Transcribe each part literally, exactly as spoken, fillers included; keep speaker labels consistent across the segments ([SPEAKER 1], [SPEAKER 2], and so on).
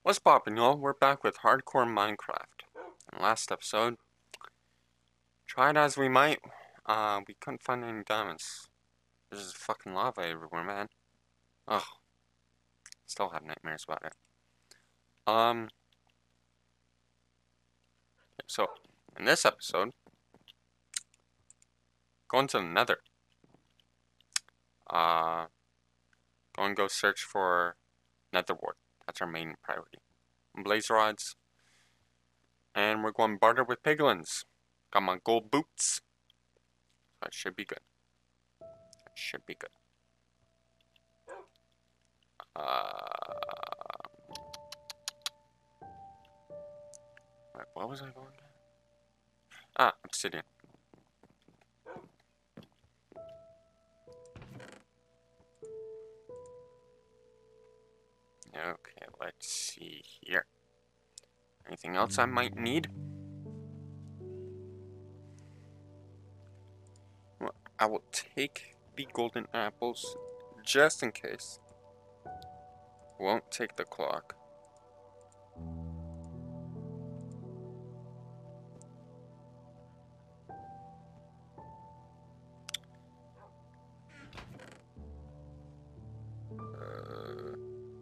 [SPEAKER 1] What's poppin', y'all? We're back with Hardcore Minecraft. In last episode, tried as we might, uh, we couldn't find any diamonds. There's just fucking lava everywhere, man. Ugh. Still have nightmares about it. Um, so, in this episode, going to the nether. Uh, go and go search for nether wart. That's our main priority. Blaze rods. And we're going to barter with piglins. Got my gold boots. That should be good. That should be good. Uh, wait, what was I going to? Ah, obsidian. Okay, let's see here. Anything else I might need? Well, I will take the golden apples just in case. Won't take the clock. Uh,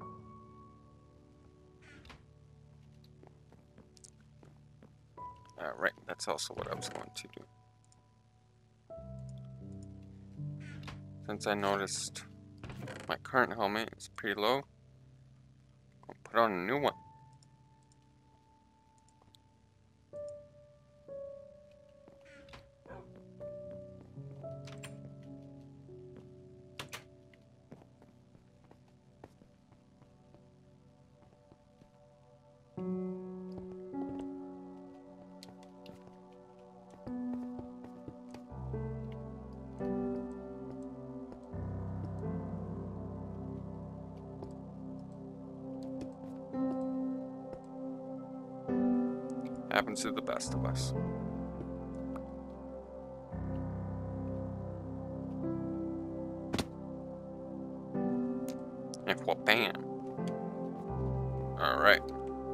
[SPEAKER 1] Alright, that's also what I was going to do. Since I noticed my current helmet is pretty low, I'll put on a new one. Happens to the best of us. And well, bam. Alright.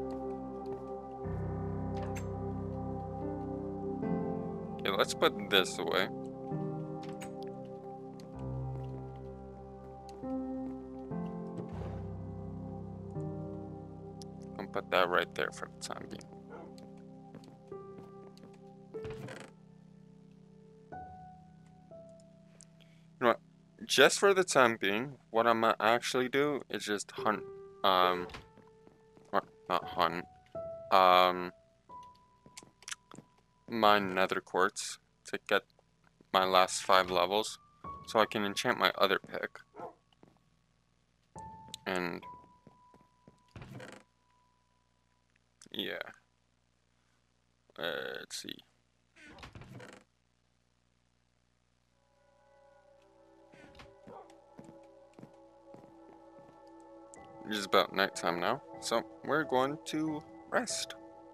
[SPEAKER 1] Okay, let's put this away. I'll put that right there for the time being. You know what? Just for the time being, what I'm gonna actually do is just hunt, um, or not hunt, um, mine nether quartz to get my last five levels, so I can enchant my other pick. And yeah, uh, let's see. It is about nighttime now, so we're going to rest.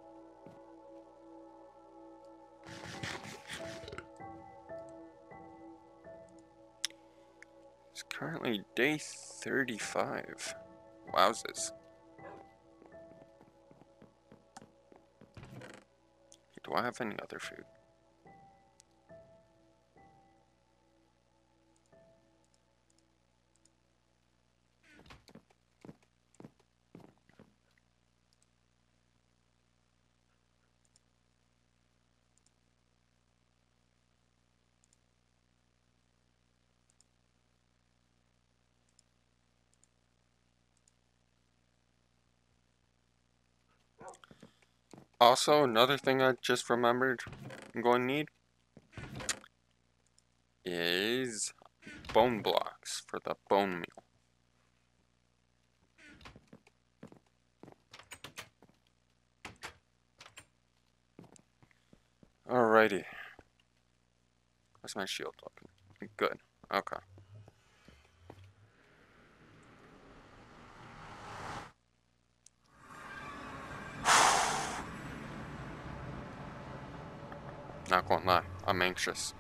[SPEAKER 1] It's currently day thirty-five. Wowzers. Do I have any other food? Also, another thing I just remembered I'm going to need is bone blocks for the bone meal. Alrighty. How's my shield looking? Good. Okay. Not gonna lie, I'm anxious.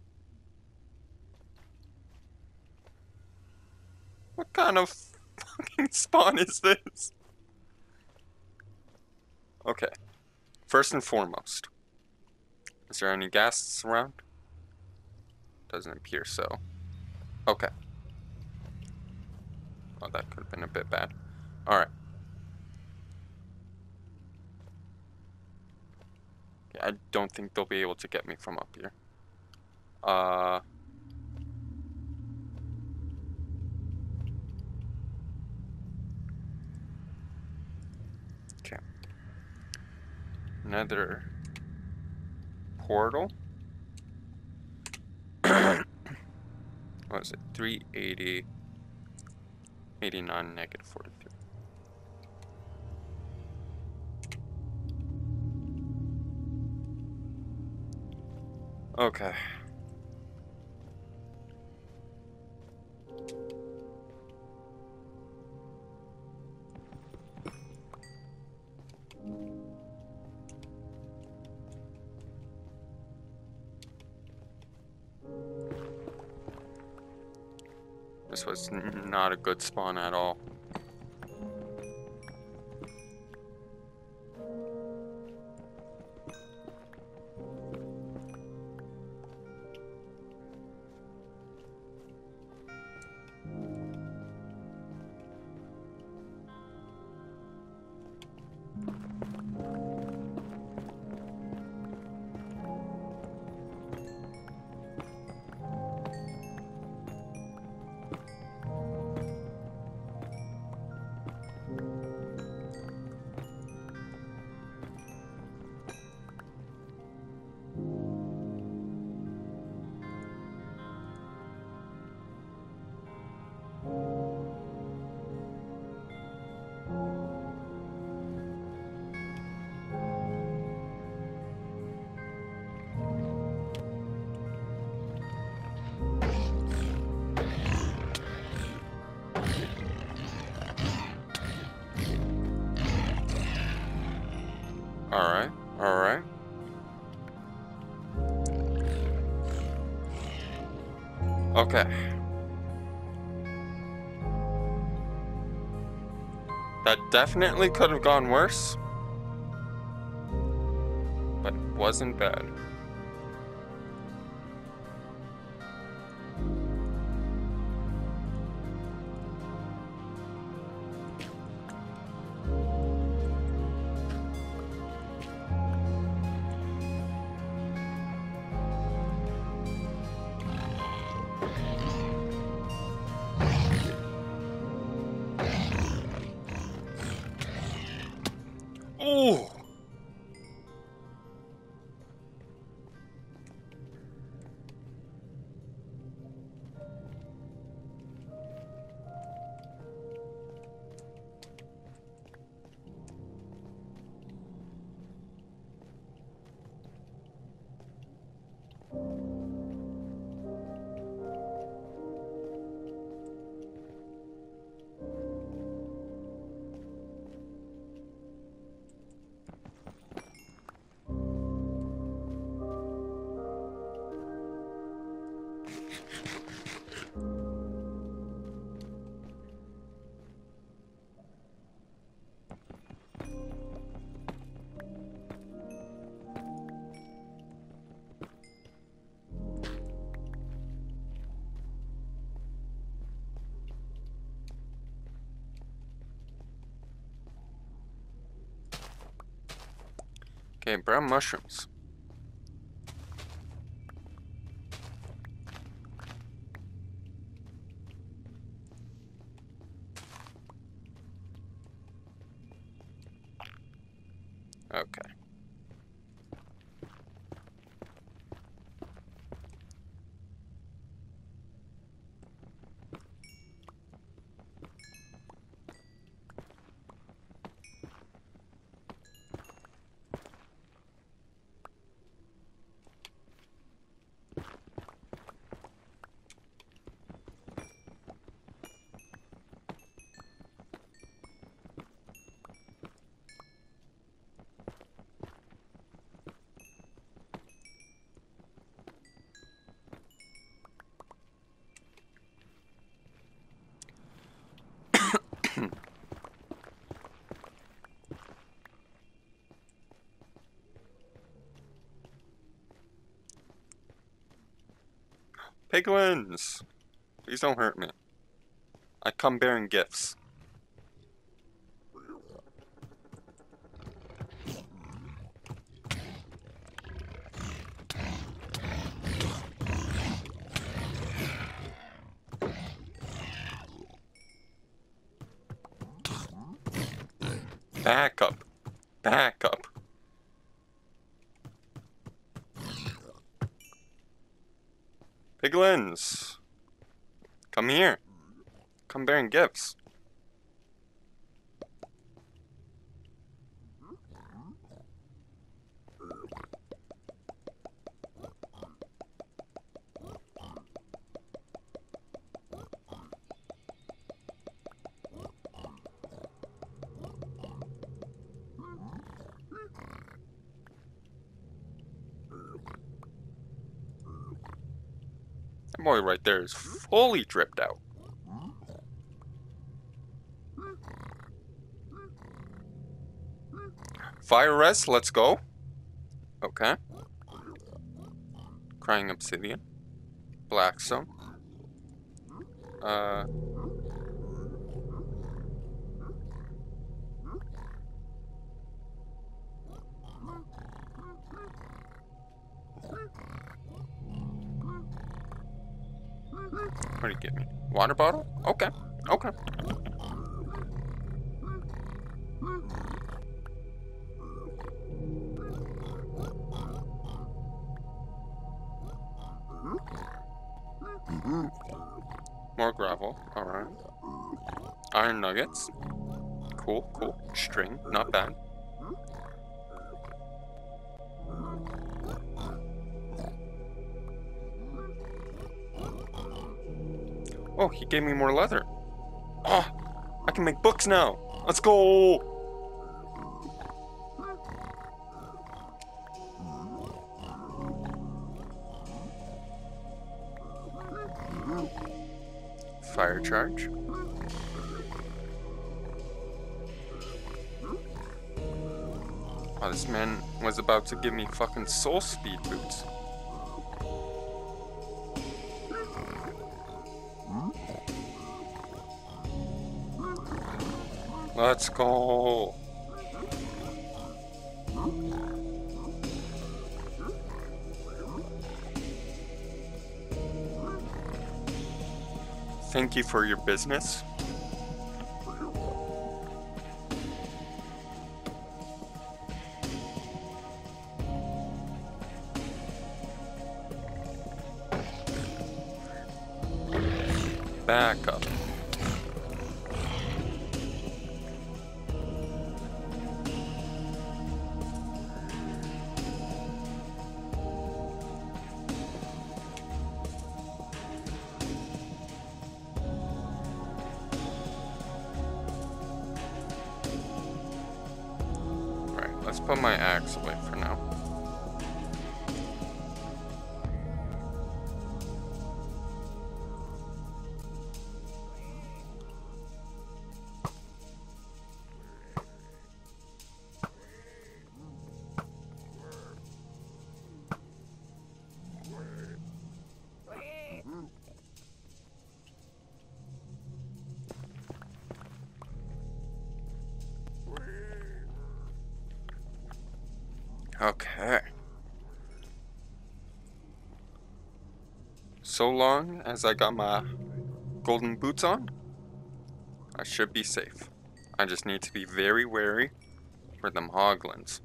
[SPEAKER 1] What kind of fucking fucking spawn is this? Okay. First and foremost, is there any ghasts around? Doesn't appear so. Okay. Oh, that could have been a bit bad. Alright. I don't think they'll be able to get me from up here. Uh... Okay. Another portal. What is it? three eighty, eighty-nine, negative forty-three. Okay. This was n not a good spawn at all. Alright, alright. Okay. That definitely could have gone worse, but it wasn't bad. Ooh! Okay, brown mushrooms. Okay. Piglins! Please don't hurt me. I come bearing gifts. Back up. Back up. Piglins! Come here. Come bearing gifts. That boy right there is fully dripped out. Fire rest, let's go. Okay. Crying obsidian. Blackstone. Uh. What do you give me? Water bottle? Okay. Okay. More gravel. Alright. Iron nuggets. Cool, cool. String. Not bad. Oh, he gave me more leather. Oh, I can make books now. Let's go. Fire charge. Oh, this man was about to give me fucking soul speed boots. Let's go. Thank you for your business. Back up. Let's put my axe away for now. Okay. So long as I got my golden boots on, I should be safe. I just need to be very wary for them hoglins.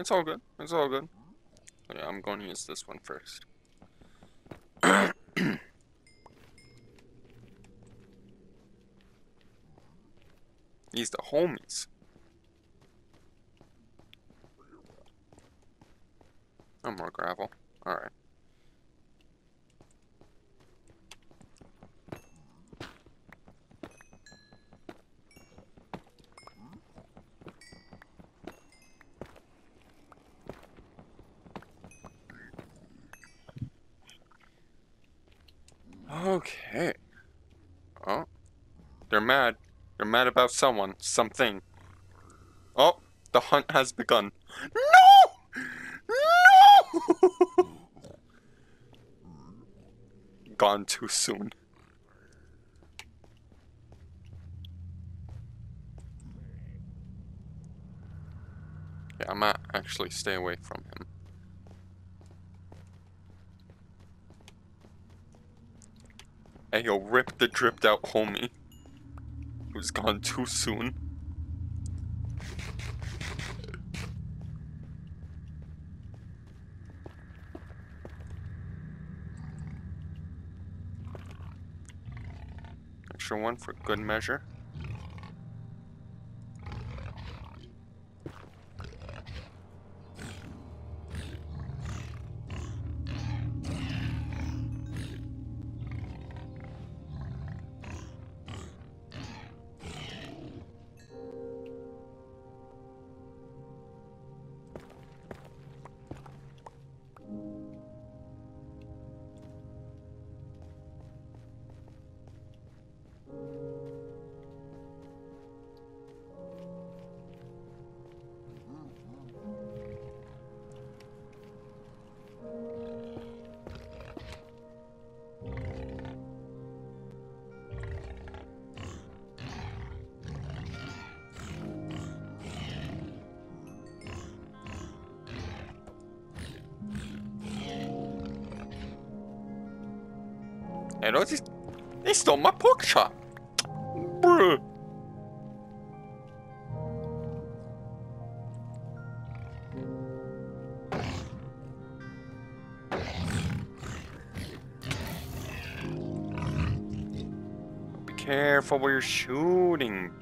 [SPEAKER 1] It's all good. It's all good. But yeah, I'm going to use this one first. These the homies. No more gravel. Alright. Okay. Oh. They're mad. They're mad about someone. Something. Oh. The hunt has begun. No! No! Gone too soon. Yeah, I might actually stay away from him. Hey, yo, rip the dripped out homie. Who's gone too soon. Extra one for good measure. Hey, those, they stole my pork chop. Bruh. Be careful where you're shooting.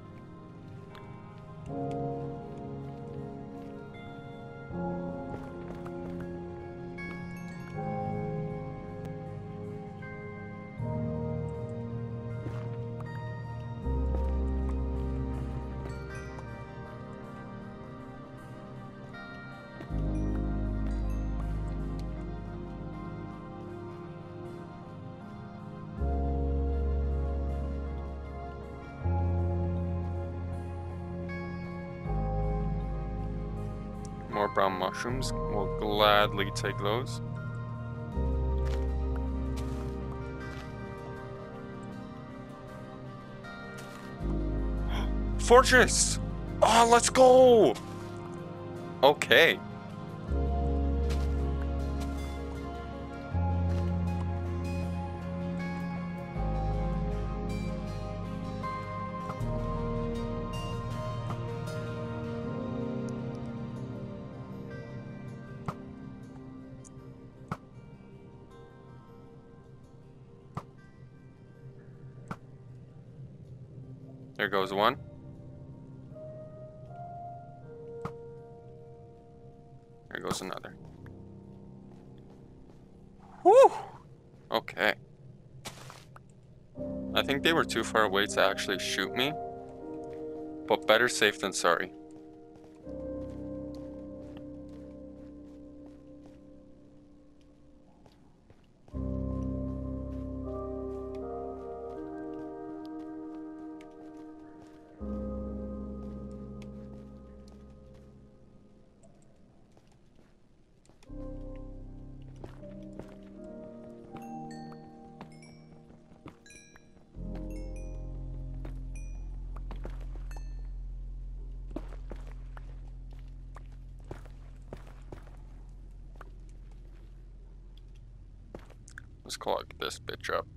[SPEAKER 1] More brown mushrooms. We'll gladly take those. Fortress! Oh, let's go! Okay. There goes one. There goes another. Whew! Okay. I think they were too far away to actually shoot me. But better safe than sorry. Let's clog this bitch up.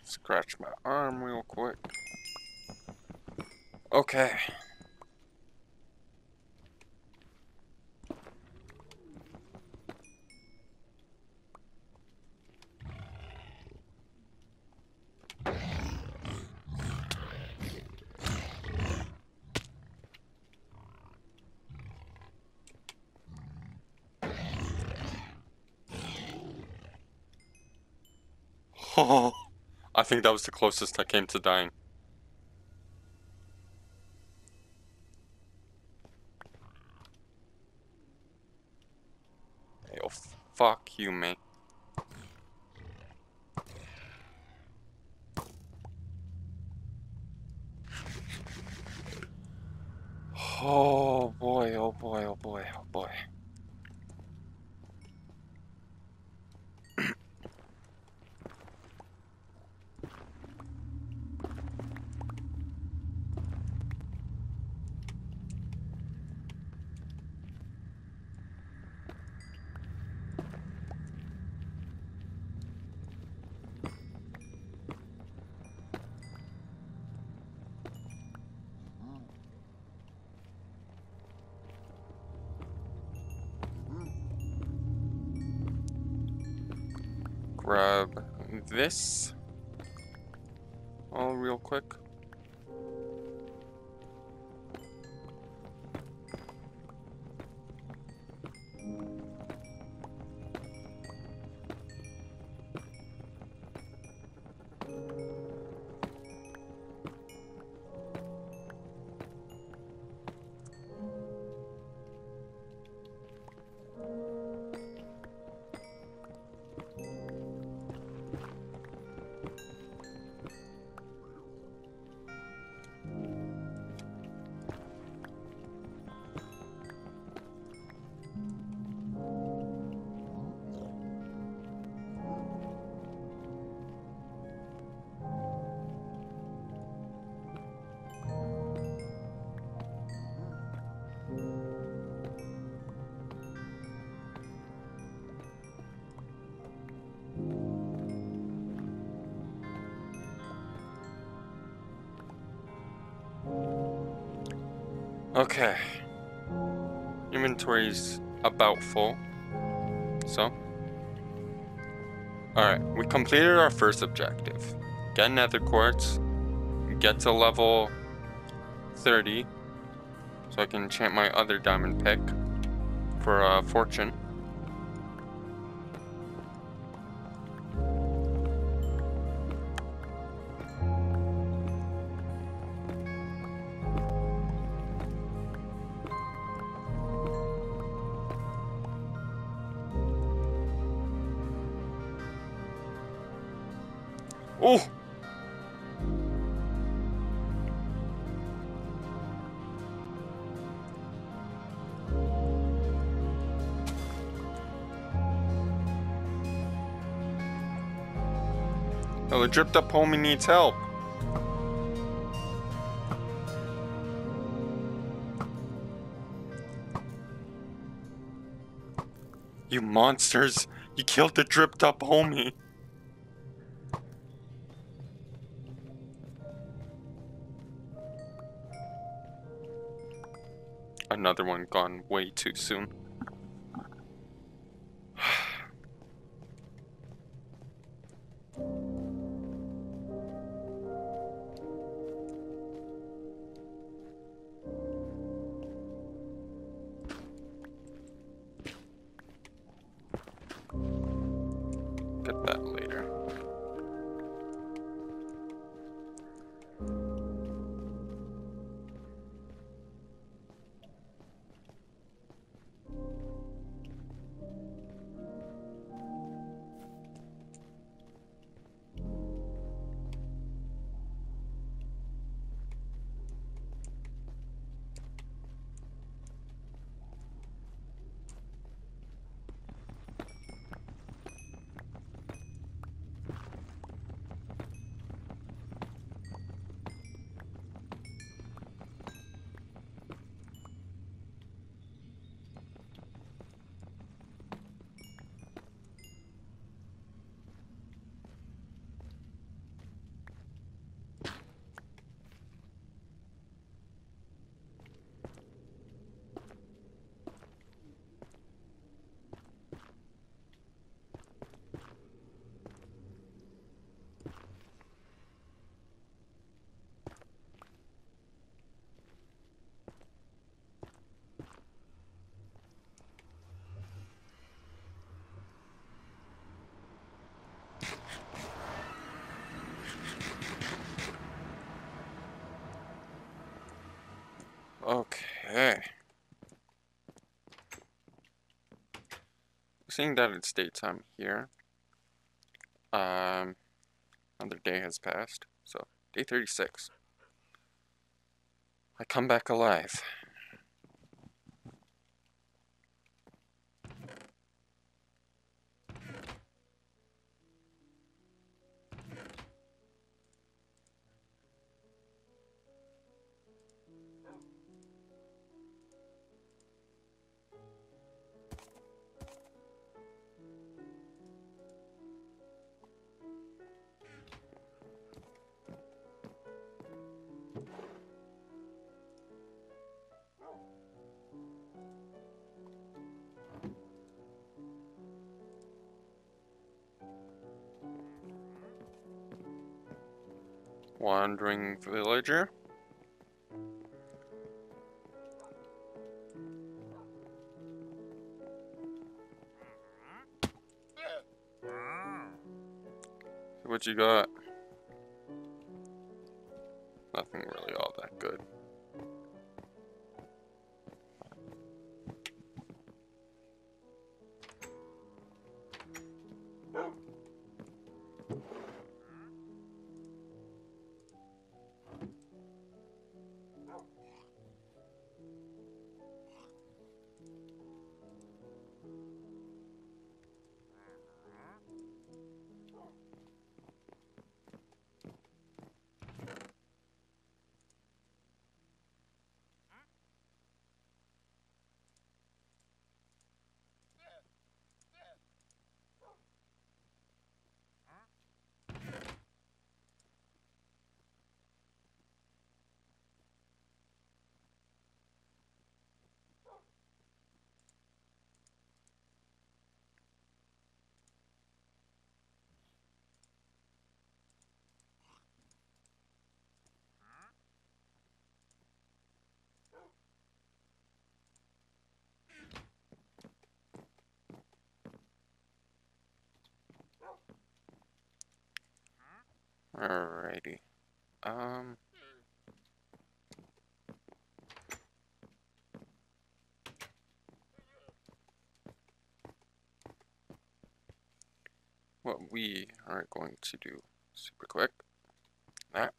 [SPEAKER 1] Scratch my arm real quick. Okay. Oh, I think that was the closest I came to dying. Oh, fuck you, mate. Oh boy, oh boy, oh boy, oh boy. Grab this. Oh, real quick. Okay. Inventory's about full. So. Alright, we completed our first objective. Get nether quartz. Get to level thirty. So I can enchant my other diamond pick for uh, fortune. Oh! Oh, the dripped up homie needs help. You monsters! You killed the dripped up homie! Another one gone way too soon. Get that later. Okay. Seeing that it's daytime here, um, another day has passed, so day thirty-six. I come back alive. Wandering villager. What you got? Nothing really all that good. Alrighty. Um. What we are going to do super quick. That.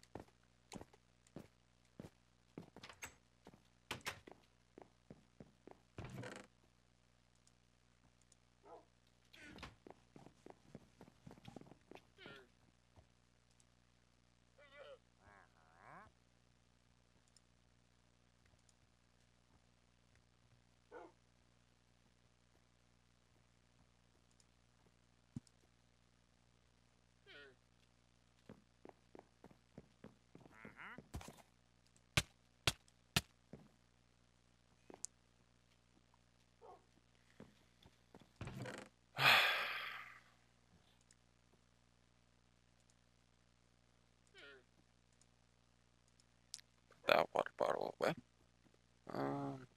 [SPEAKER 1] That water bottle away. Um.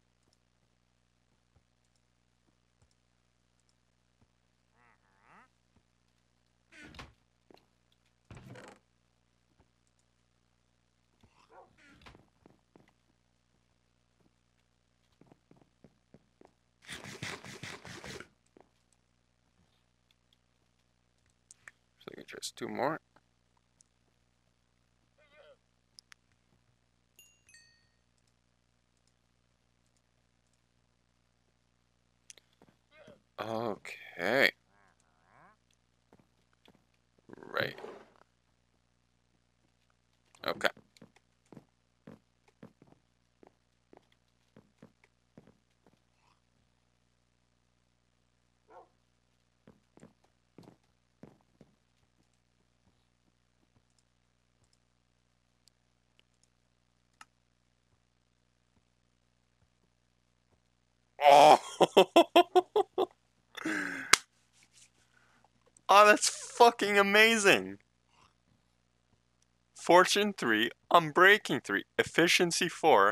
[SPEAKER 1] So just two more. Okay. Right. Okay. Oh. Oh, that's fucking amazing. Fortune three, Unbreaking three, Efficiency four.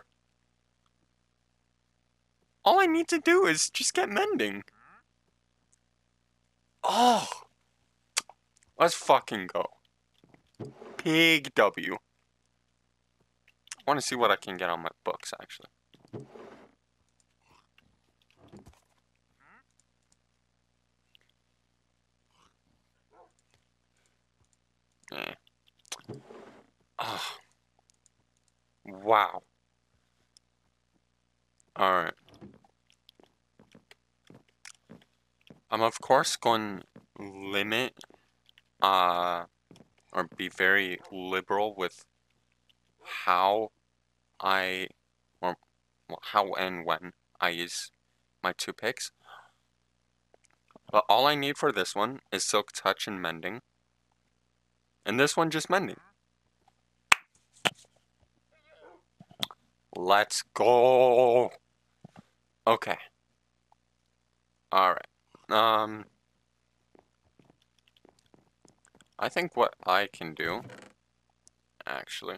[SPEAKER 1] All I need to do is just get mending. Oh. Let's fucking go. Pig W. I want to see what I can get on my books, actually. Yeah. Oh. Wow. Alright. I'm of course going to limit, uh, or be very liberal with how I, or well, how and when I use my two picks. But all I need for this one is Silk Touch and Mending. And this one just Mending. Let's go! Okay. Alright. Um... I think what I can do, actually...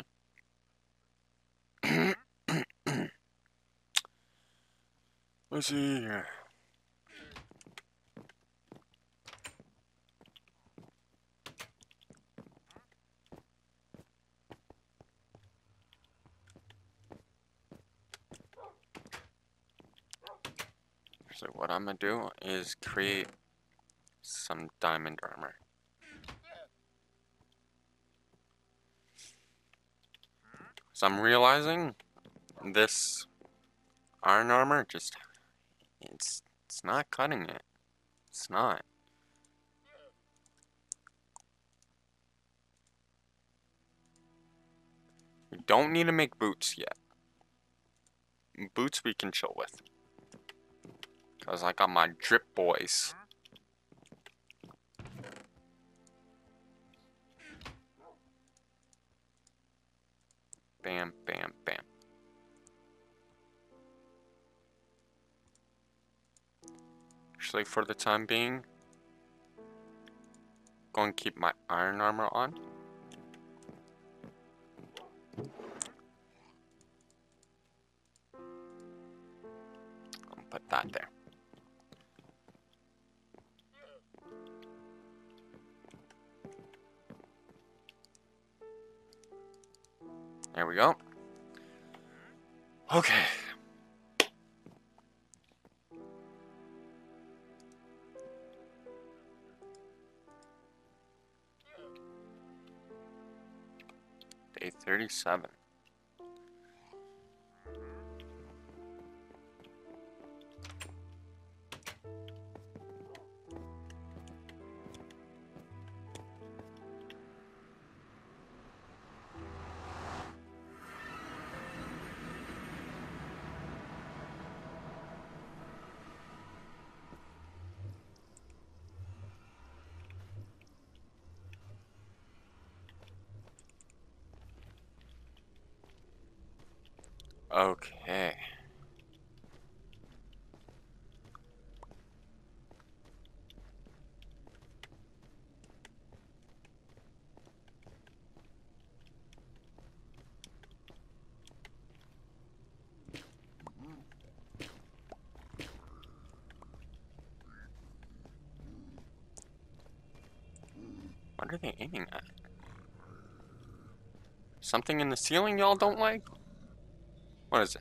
[SPEAKER 1] Let's see here. So what I'm gonna do is create some diamond armor. So I'm realizing this iron armor just, it's, it's not cutting it. It's not. We don't need to make boots yet. Boots we can chill with. Because I got my drip boys. Bam, bam, bam. Actually, for the time being, going to keep my iron armor on. I'll put that there. There we go. Okay. Day thirty-seven. Okay. What are they aiming at? Something in the ceiling y'all don't like? What is it?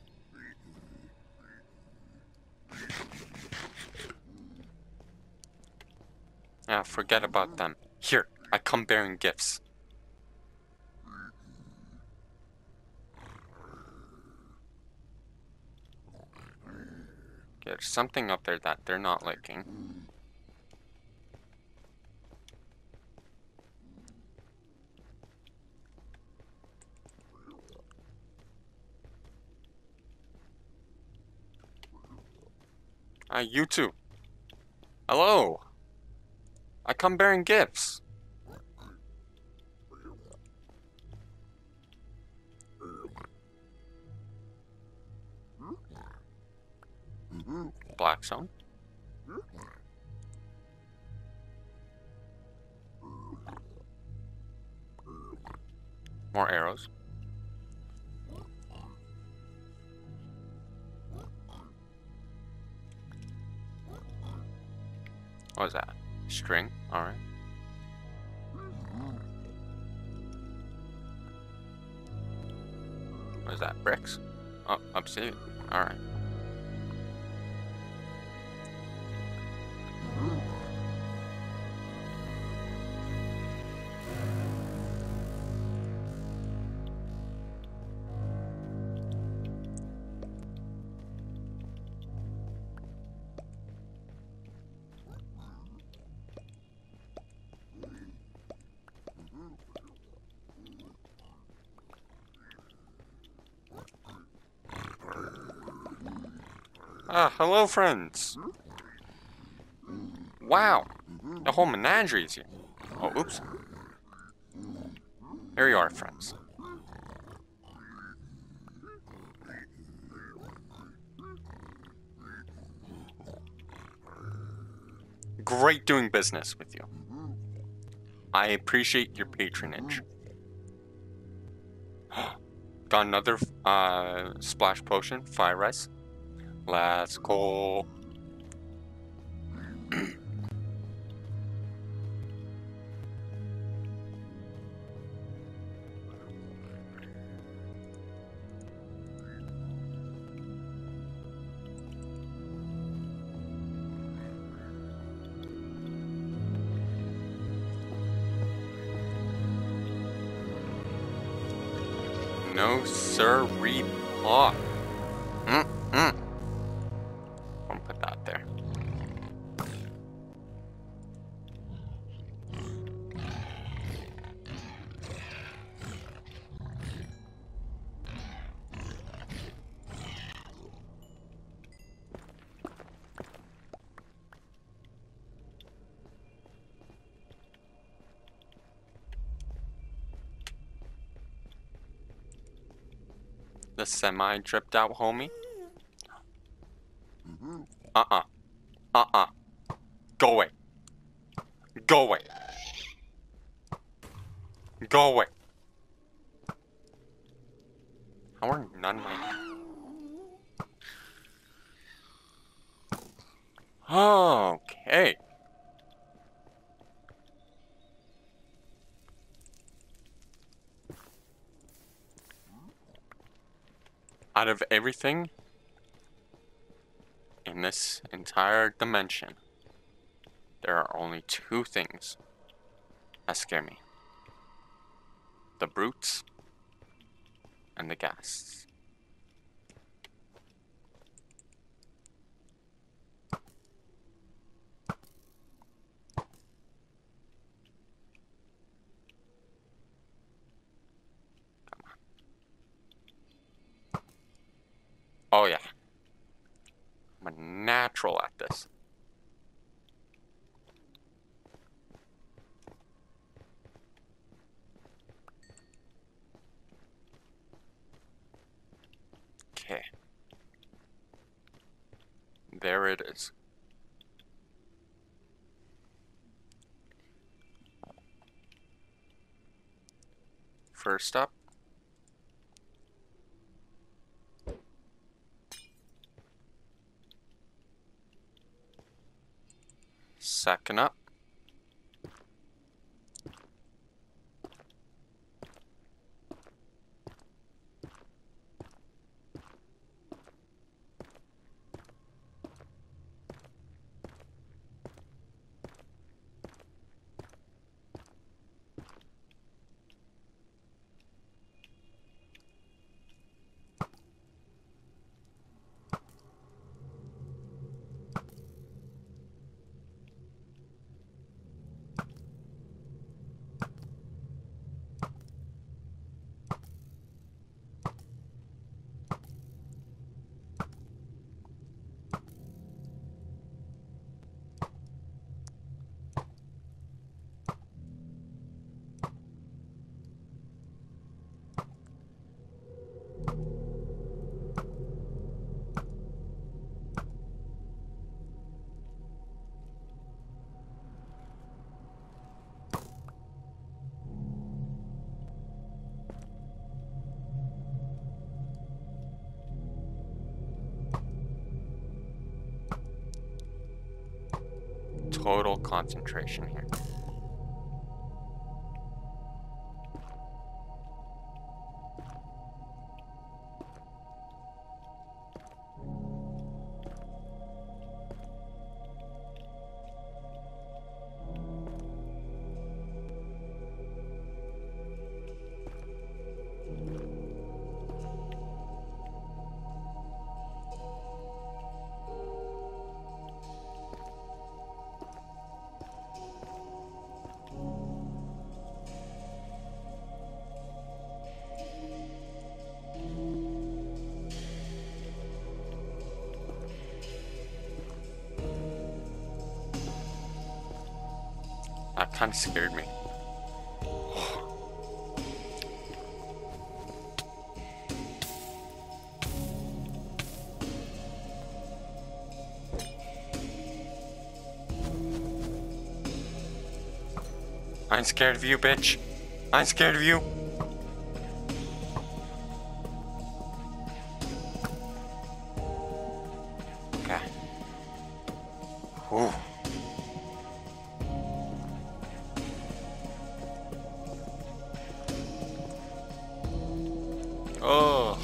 [SPEAKER 1] Ah, forget about them. Here, I come bearing gifts. There's something up there that they're not liking. Ah, you two. Hello. I come bearing gifts. Black zone. More arrows. What is that? String. Alright. What is that? Bricks? Oh, obsidian. Alright. Ah, hello, friends. Wow, the whole menagerie is here. Oh, oops. Here you are, friends. Great doing business with you. I appreciate your patronage. Got another uh, splash potion, fire rice. Let's go. No sirree paw. Mm mm. I'll put that there. The semi dripped out homie. Uh uh. Uh uh. Go away. Go away. Go away. How are none of my. Okay. Out of everything in this entire dimension, there are only two things that scare me. The brutes and the ghasts. Oh yeah. I'm a natural at this. Okay. There it is. First up. Second up. Total concentration here. kind of scared me. I ain't scared of you, bitch. I ain't scared of you. Okay. Ooh. Oh.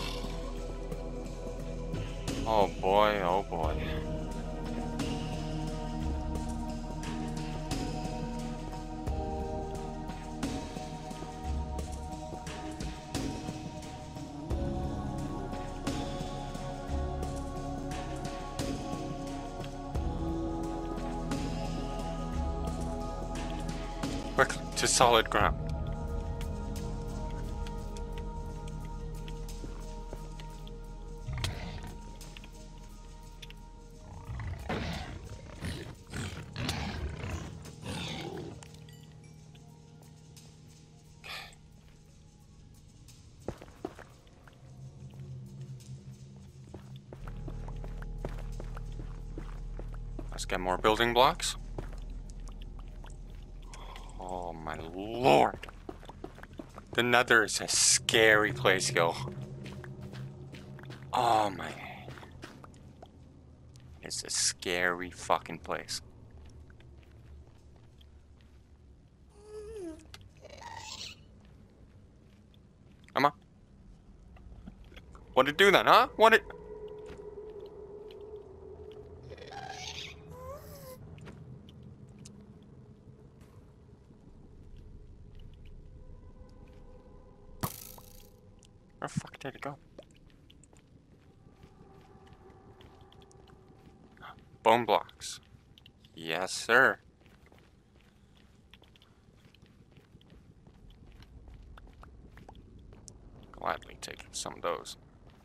[SPEAKER 1] Oh boy, oh boy. Quick, to solid ground. Let's get more building blocks. Oh my lord. The Nether is a scary place, yo. Oh my. It's a scary fucking place. Come on. What'd it do then, huh? What it? Where the fuck did it go? Bone blocks. Yes, sir. Gladly take some of those.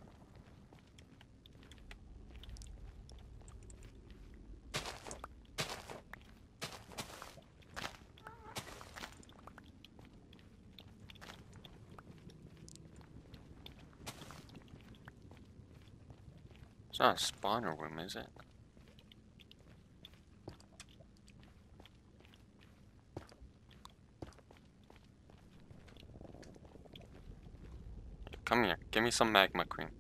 [SPEAKER 1] It's not a spawner room, is it? Come here, give me some magma cream.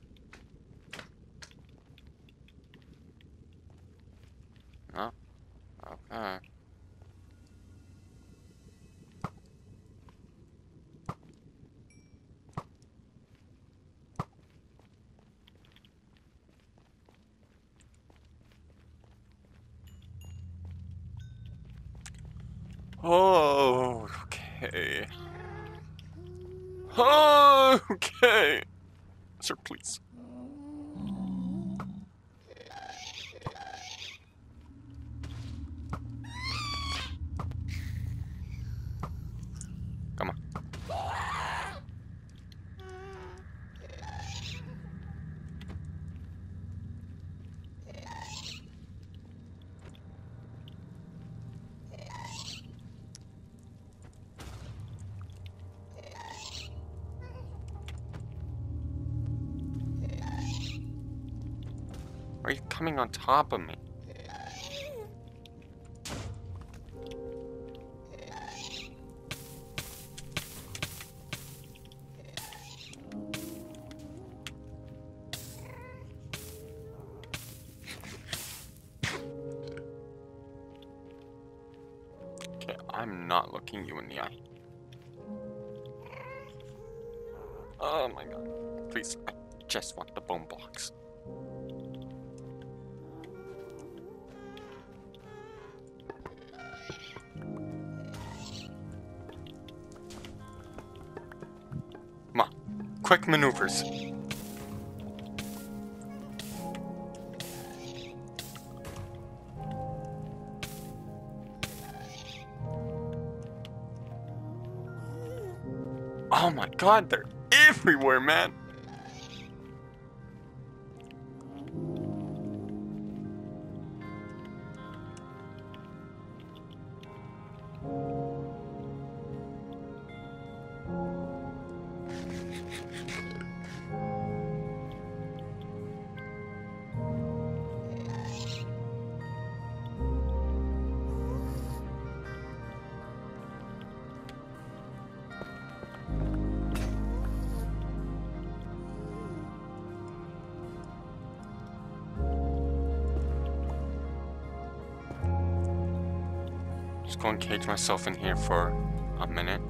[SPEAKER 1] No? Okay. Oh, okay. Oh, okay. Sir, please. Come on. Why are you coming on top of me? Okay, I'm not looking you in the eye. Oh my god. Please, I just want the bone blocks. Come on. Quick maneuvers. Oh my god, they're everywhere, man. Just go and cage myself in here for a minute.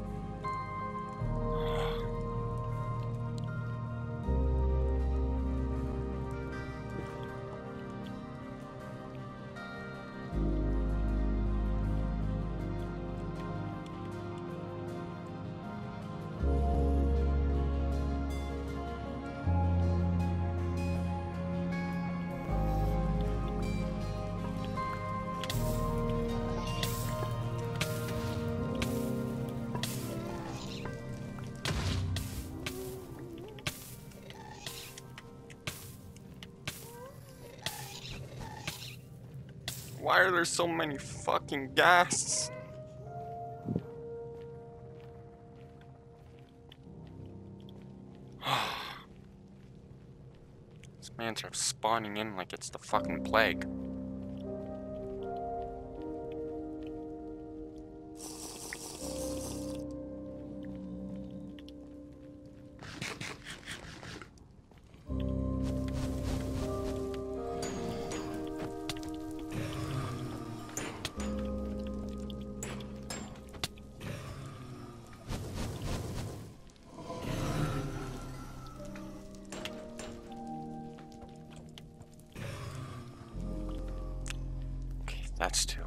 [SPEAKER 1] Why are there so many fucking ghasts? This man starts spawning in like it's the fucking plague. That's two.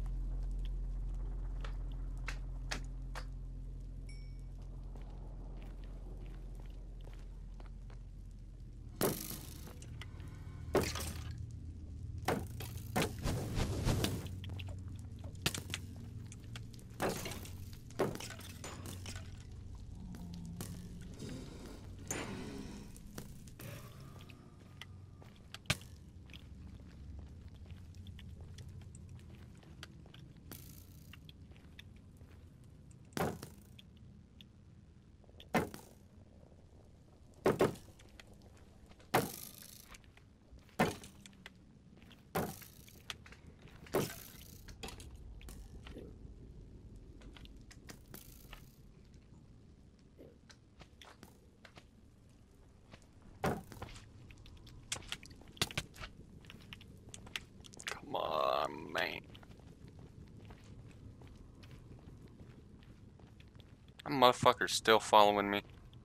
[SPEAKER 1] Come on, man. That motherfucker's still following me.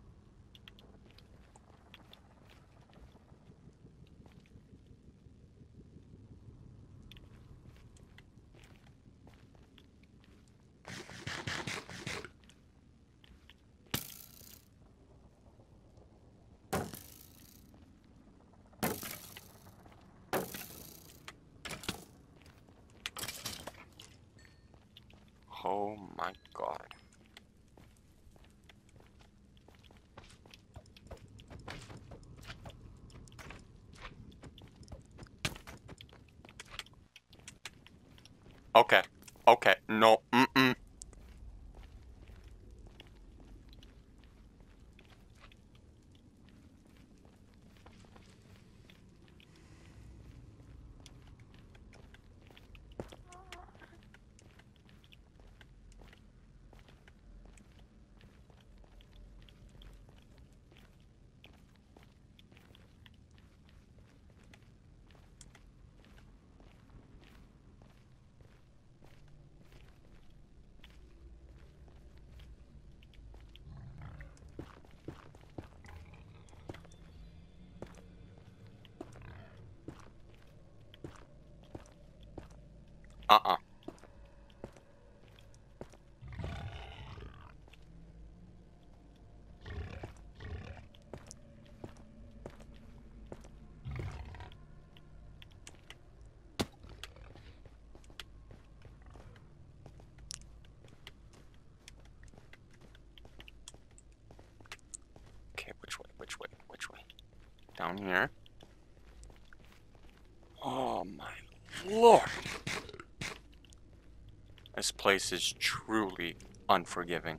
[SPEAKER 1] Oh my god. Okay. Okay. No. Mm-mm. Uh-uh. Okay, which way, which way, which way? Down here. Oh my lord. This place is truly unforgiving.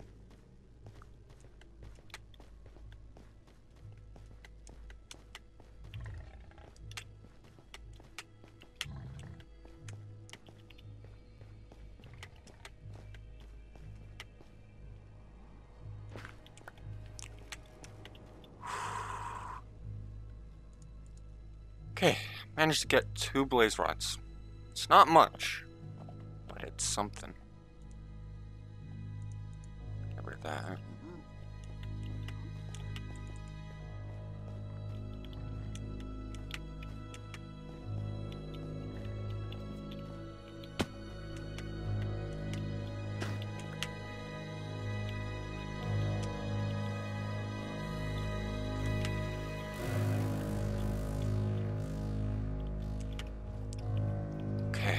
[SPEAKER 1] Okay, managed to get two blaze rods. It's not much, but it got something. Get rid of that. Okay.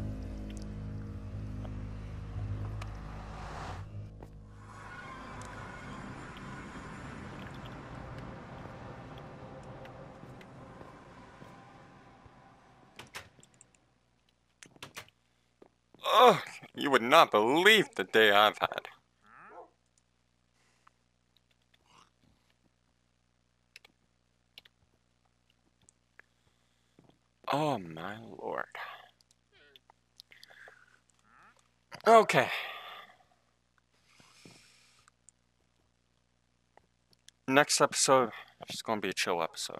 [SPEAKER 1] Oh, you would not believe the day I've had. Oh my lord. Okay. Next episode is gonna be a chill episode.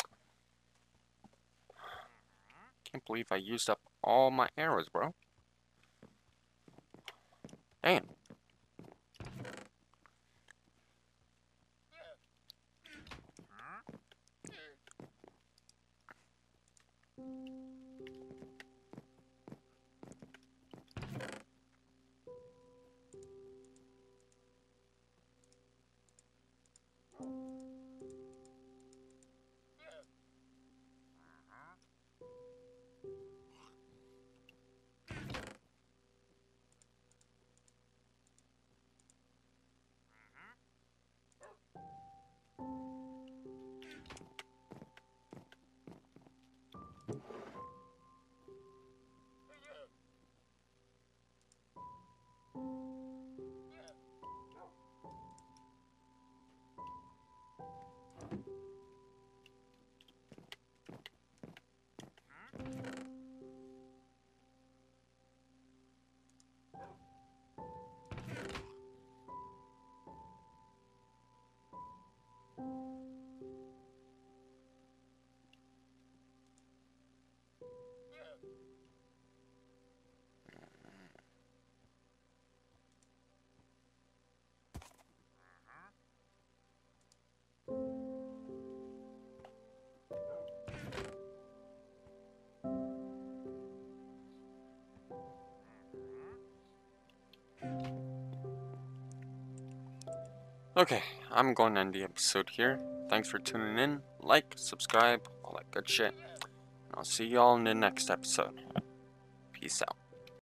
[SPEAKER 1] Can't believe I used up all my arrows, bro. Damn. Okay, I'm going to end the episode here. Thanks for tuning in. Like, subscribe, all that good shit. And I'll see y'all in the next episode. Peace out.